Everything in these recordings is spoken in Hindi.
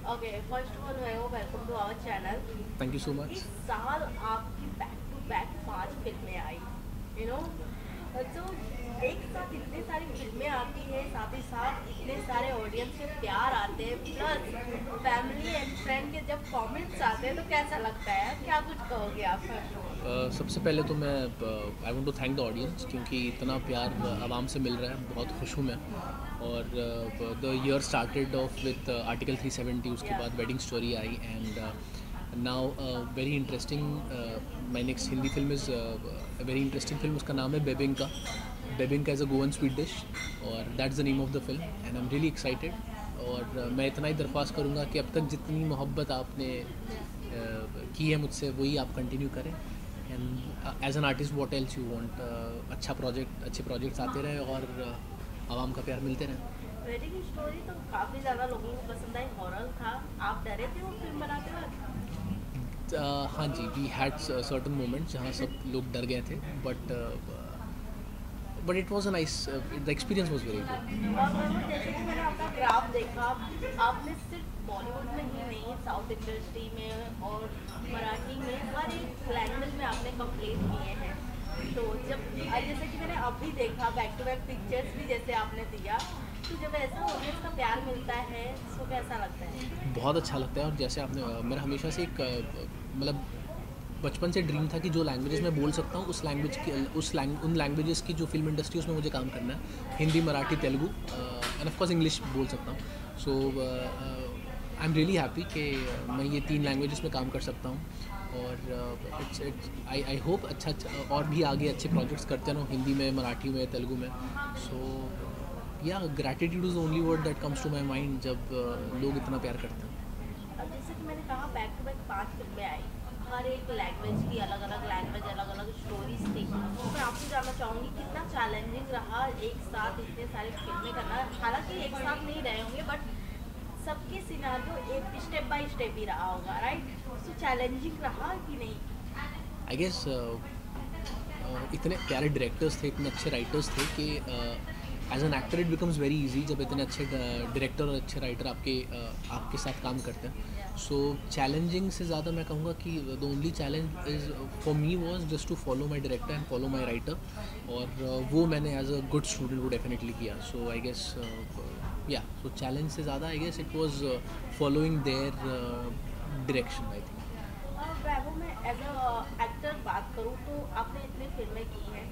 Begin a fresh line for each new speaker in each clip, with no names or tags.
Okay, first of all welcome to our channel.
Thank you so much.
इस साल आपकी बैक टू बैक 5 फिल्में आई, यू नो। तो एक साथ इतनी सारी फिल्में आती है, साथ ही साथ इतने सारे ऑडियंस के प्यार आते हैं, प्लस फैमिली एंड फ्रेंड के जब कमेंट्स आते हैं तो कैसा लगता है? क्या कुछ कहोगे आप फर्स्ट ऑफ ऑल?
सबसे पहले तो मैं I want to thank the audience, क्योंकि इतना प्यार आवाम से मिल रहा है, बहुत खुश हूँ मैं। और the year started off with article 370, उसके
या
बाद वेडिंग स्टोरी आई, and now very interesting my next Hindi film is very interesting film. उसका नाम है Bebinca. Bebinca is a Goan sweet dish, और that's the name of the film, and I am really excited. और मैं इतना ही दरख्वास्त करूँगा कि अब तक जितनी मोहब्बत आपने की है मुझसे, वही आप कंटिन्यू करें। And as an artist what else you want, अच्छा प्रोजेक्ट, अच्छे प्रोजेक्ट्स आते रहे और आवाम का प्यार मिलते रहे।
वेडिंग स्टोरी तो काफी ज्यादा लोगों को पसंद आई, हॉरर था। आप डरे थे वो फिल्म बनाते वक्त?
हाँ जी, वी हैड सर्टन मोमेंट्स जहाँ सब लोग डर गए थे, but it was a nice, the experience was very good.
और वो जैसे कि मैंने आपका ग्राफ देखा, आपने सिर्फ बॉलीवुड में ही नहीं, साउथ इंडस्ट्री में और मराठी में, हर एक लैंग्वेज में आपने कंप्लीट किए हैं। तो जब जैसे कि मैंने अभी देखा बैक टू बैक पिक्चर्स भी जैसे आपने दिया, तो जब ऐसा ऑडियंस का प्यार मिलता है तो कैसा लगता है?
बहुत अच्छा लगता है। और जैसे आपने मेरा हमेशा से एक मतलब बचपन से ड्रीम था कि जो लैंग्वेजेस मैं बोल सकता हूँ, उन लैंग्वेजेस की जो फिल्म इंडस्ट्री, उसमें मुझे काम करना है। Hindi, Marathi, Telugu, and of course English बोल सकता हूँ। So I am really happy कि मैं ये 3 लैंग्वेजेस में काम कर सकता हूँ। और इट्स आई होप अच्छा और भी आगे अच्छे प्रोजेक्ट्स करते रहो, हिंदी में, मराठी में, तेलुगु में। So yeah gratitude is the only word that comes to my mind जब लोग इतना प्यार करते हैं।
अब जैसे कि मैंने कहा बैक टू बैक 5 फिल्में आई, हर एक लैंग्वेज की अलग अलग लैंग्वेज, अलग अलग स्टोरीज थी। तो मैं आपसे जानना चाहूँगी कितना चैलेंजिंग रहा एक साथ इतने सारे फिल्में करना। हालांकि एक साथ नहीं रहे होंगे, बट सबके सिनारियो एक स्टेप बाय स्टेप ही रहा होगा, राइट? तो चैलेंजिंग रहा कि नहीं?
आई गेस इतने प्यारे डायरेक्टर्स थे, इतने अच्छे राइटर्स थे कि as an actor it becomes very easy जब इतने अच्छे डायरेक्टर और अच्छे राइटर आपके साथ काम करते हैं। सो चैलेंजिंग से ज़्यादा मैं कहूँगा कि the only challenge is for me was just to follow my director and follow my writer, और वो मैंने एज अ गुड स्टूडेंट वो डेफिनेटली किया। So I guess yeah so challenge से ज़्यादा I guess it was following their direction, I think.
Vaibhav, मैं एज अ एक्टर बात करूँ तो आपने इतनी फिल्में की हैं।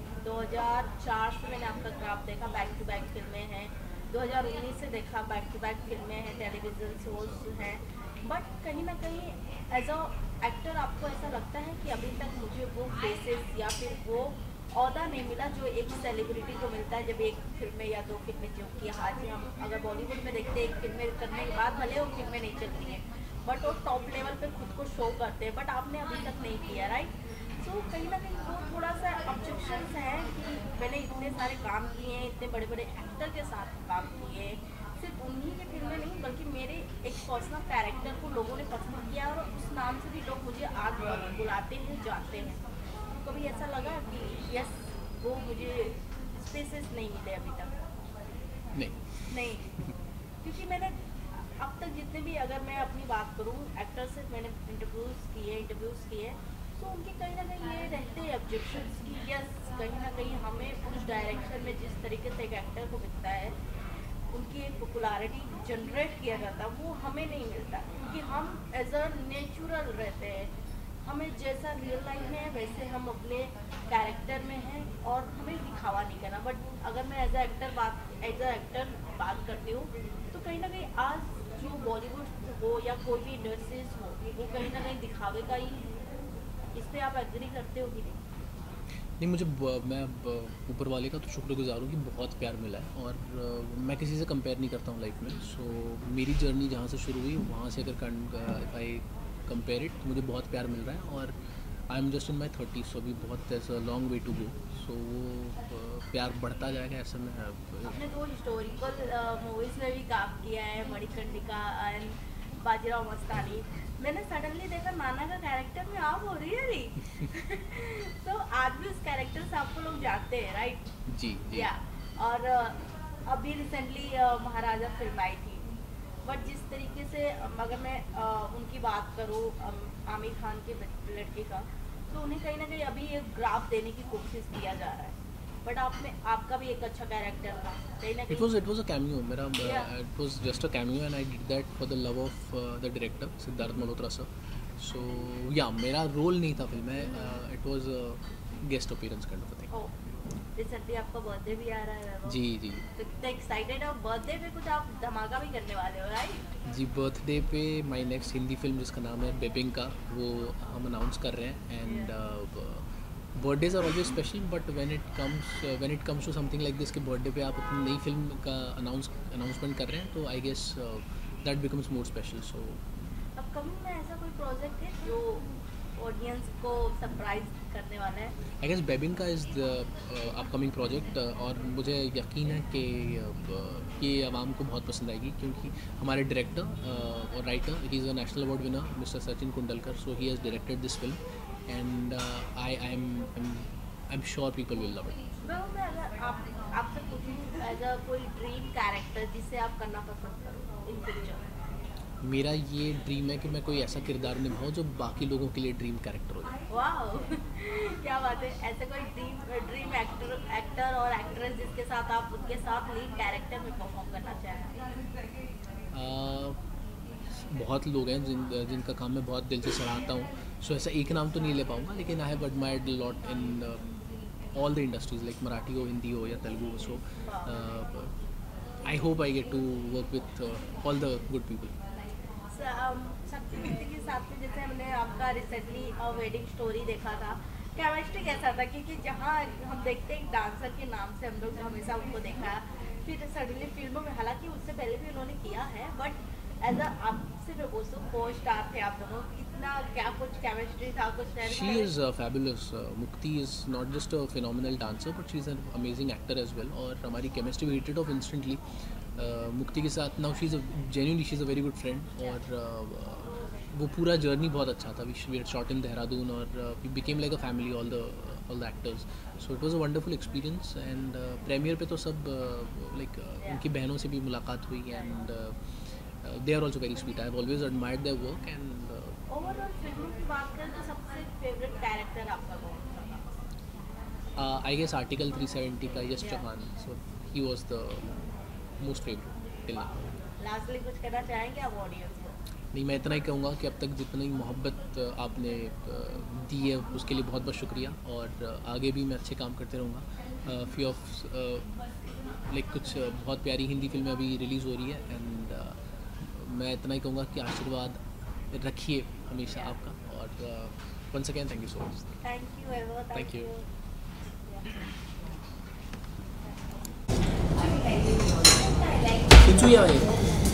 2004 से मैंने आपका ग्राफ देखा, बैक टू बैक फिल्में हैं। 2019 से देखा, बैक टू बैक फिल्में हैं, टेलीविजन शोज हैं। बट कहीं ना कहीं एज अ एक्टर आपको ऐसा लगता है कि अभी तक मुझे वो फेसेस या फिर वो औहदा नहीं मिला जो एक सेलिब्रिटी को मिलता है जब एक फिल्में या 2 फिल्में, जो कि आज हम अगर बॉलीवुड में देखते हैं, एक फिल्में करने के बाद भले वो फिल्में नहीं चलती हैं, बट वो टॉप लेवल पे खुद को शो करते हैं। बट आपने अभी तक नहीं किया, राइट? सो कहीं ना कहीं वो थोड़ा सा ऑब्जेक्शंस हैं कि मैंने इतने सारे काम किए हैं, इतने बड़े बड़े एक्टर के साथ काम किए हैं, सिर्फ उन्हीं की फिल्में नहीं बल्कि मेरे एक पर्सनल कैरेक्टर को लोगों ने पसंद किया, और उस नाम से भी लोग मुझे आज बुलाते हैं, जानते हैं। तो कभी ऐसा लगा कि यस, वो मुझे स्पेसेस नहीं मिले अभी तक?
नहीं।
नहीं, क्योंकि मैंने अब तक जितने भी, अगर मैं अपनी बात करूँ, एक्टर से मैंने इंटरव्यूज़ किए, तो उनके कहीं ना कहीं ये रहते हैं ऑब्जेक्शंस कि यस, कहीं ना कहीं हमें उस डायरेक्शन में जिस तरीके से एक एक्टर को मिलता है, उनकी एक पॉपुलैरिटी जनरेट किया जाता है, वो हमें नहीं मिलता, क्योंकि हम एज अ नेचुरल रहते हैं। हमें जैसा रियल लाइफ में है वैसे हम अपने कैरेक्टर में हैं, और हमें दिखावा नहीं करना। बट अगर मैं एज अ एक्टर बात करती हूँ, तो कहीं ना कहीं आज जो बॉलीवुड हो या कोई भी इंडस्ट्रीज हो, वो कहीं ना कहीं दिखावे का ही। इस पे आप एग्री करते हो कि नहीं?
नहीं, मैं ऊपर वाले का तो शुक्रगुजार हूँ कि बहुत प्यार मिला है, और मैं किसी से कंपेयर नहीं करता हूँ लाइफ में। सो मेरी जर्नी जहाँ से शुरू हुई, वहाँ से अगर इफ़ आई कंपेयर इट, तो मुझे बहुत प्यार मिल रहा है। और आई एम जस्ट इन माई 30, सो अभी बहुत लॉन्ग वे टू गो। सो वो प्यार बढ़ता जाएगा, ऐसा में
आपने दो हिस्टोरिकल मूवीज में भी काम किया है, मणिकर्णिका एंड बाजीराव मस्तानी। मैंने सडनली देखा नाना का कैरेक्टर में आप हो, रियली? तो आज भी उस कैरेक्टर से आपको लोग जानते हैं, राइट?
जी जी।
या और अभी रिसेंटली महाराजा फिल्म आई थी। बट जिस तरीके से अगर मैं उनकी बात करूँ आमिर खान के लड़के का, तो उन्हें कहीं ना कहीं अभी एक ग्राफ देने की कोशिश किया जा रहा है, बट आपका भी एक अच्छा कैरेक्टर था कहीं ना कहीं।
It was a cameo. मेरा it was just a cameo and I did that for the love of the director Siddharth Malhotra sir. So yeah, मेरा रोल नहीं था फिल्म में. It was a guest appearance kind of a thing.
Recently आपका बर्थडे भी आ रहा है वैभव।
जी जी
तो कितना एक्साइटेड है, बर्थडे पे कुछ आप धमाका भी करने वाले हो राइट?
जी. बर्थडे पे माय नेक्स्ट हिंदी फिल्म जिसका नाम है बेबिंका, वो हम अनाउंस कर रहे हैं. And birthdays are always special, but when it comes to something like this कि बर्थडे पे आप अपनी नई फिल्म का अनाउंसमेंट कर रहे हैं, तो I guess that becomes more special. So
upcoming में ऐसा कोई प्रोजेक्ट है जो ऑडियंस को सरप्राइज करने वाला है?
I guess Bebinca is the upcoming project, और मुझे यकीन है कि ये आवाम को बहुत पसंद आएगी, क्योंकि हमारे डायरेक्टर और writer, he is a national award winner mister Sachin Kundalkar. So he has directed this film and I am sure people will love it.
मैं अगर आपसे पूछूं एज अ कोई ड्रीम कैरेक्टर जिसे आप करना पसंद करो इन फ्यूचर?
मेरा ये ड्रीम है कि मैं कोई ऐसा किरदार निभाऊं जो बाकी लोगों के लिए ड्रीम कैरेक्टर हो जाए.
वाओ क्या बात है. ऐसे कोई ड्रीम एक्टर और एक्ट्रेस जिसके साथ आप उनके साथ लीड कैरेक्टर में परफॉर्म करना चाहें?
बहुत लोग हैं जिनका काम मैं बहुत दिल से सराहता हूँ. सो ऐसा एक नाम तो नहीं ले पाऊँगा, लेकिन I have admired lot in all the industries, like Marathi हो, हिंदी हो या Telugu. So I hope I get to work with all the good people.
Shaktivanti के साथ में जैसे हमने आपका रिसेंटली वेडिंग स्टोरी देखा था, केमिस्ट्री कैसा था? क्योंकि जहाँ हम देखते हैं डांसर के नाम से हम लोग हमेशा उनको देखा है, फिर सडनली फिल्मों में, हालांकि उससे पहले भी उन्होंने किया है, बट एज आपसे को स्टार थे आप दोनों, कितना क्या कुछ केमिस्ट्री था कुछ?
She is fabulous. Mukti is not just a phenomenal dancer, but she is an amazing actor as well. और हमारी chemistry we hit it off instantly. मुक्ति के साथ now she's a very good friend. और वो पूरा जर्नी बहुत अच्छा था. We had shot in Dehradun और we became like a family, all the actors. So it was a wonderful experience. And premiere पे तो सब उनकी बहनों से भी मुलाकात हुई, and they are also very sweet. I have always admired their work. And
overall फिल्मों की बात करें तो सबसे फेवरेट कैरेक्टर आपका कौन सा था?
I guess Article 370 का Yash Chauhan. So he was the most favorite till now.
Lastly कुछ कहना चाहेंगे आप ऑडियंस को?
नहीं, मैं इतना ही कहूँगा कि अब तक जितनी मोहब्बत आपने दी है उसके लिए बहुत बहुत शुक्रिया, और आगे भी मैं अच्छे काम करते रहूँगा. फ्यू ऑफ लाइक कुछ बहुत प्यारी हिंदी फिल्में अभी रिलीज़ हो रही है, एंड मैं इतना ही कहूँगा कि आशीर्वाद रखिए हमेशा आपका. और once again thank you so much.
Thank you ever.
Thank you. कुछ हुआ है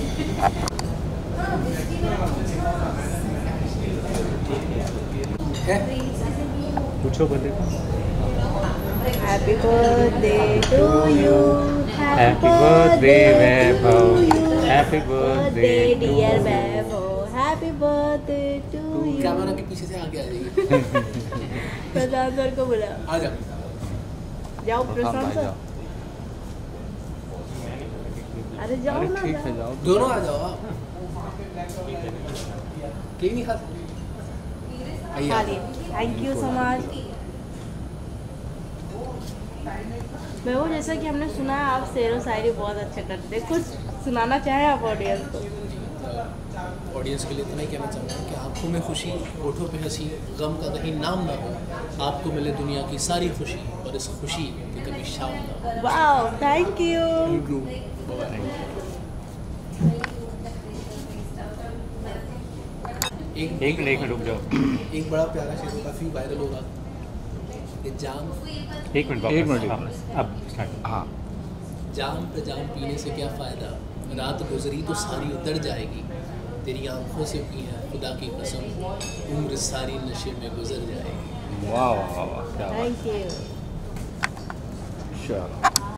पूछो बोले.
Happy birthday to you.
Happy birthday Vaibhav. Happy birthday
dear Vaibhav. Happy birthday to you.
Camera के पीछे से आगे आ जाइए.
प्रशांत सर को बुला.
आ जाओ.
जाओ प्रशांत सर. अरे जाओ ना.
ठीक है जाओ.
दोनों आ जाओ. कहीं नहीं खा
खाली. Thank you so much. मैं वो जैसा कि हमने सुना है आप शेर व शायरी बहुत अच्छा करते हैं, कुछ सुनाना चाहें आप ऑडियंस को?
ऑडियंस के लिए इतना ही कहना चाहूँगा कि आँखों में खुशी, होठों पे हंसी, गम का कहीं नाम ना हो, आपको मिले दुनिया की सारी खुशी, और इस खुशी की कभी शाम ना हो.
Wow thank you.
एक मिनट रुक जाओ.
एक बड़ा प्यारा शेर काफ़ी वायरल होगा कि जाम
एक मिनट अब स्टार्ट. हाँ.
जाम पे जाम पीने से क्या फ़ायदा, रात गुजरी तो सारी उतर जाएगी, तेरी आंखों से पी है खुदा की कसम, उम्र सारी नशे में गुजर जाएगी.
वाह वाह वाह.
Thank you.
चलो.